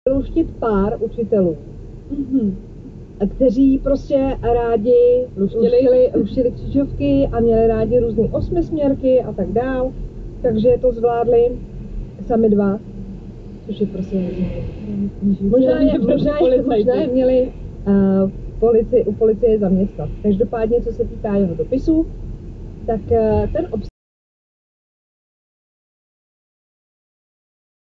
luštit pár učitelů, kteří prostě rádi luštili křižovky a měli rádi různé osmisměrky a tak dál, takže to zvládli sami dva, což je prostě možná je měli u policie zaměstnat. Každopádně, co se týká jeho dopisu, tak ten obsah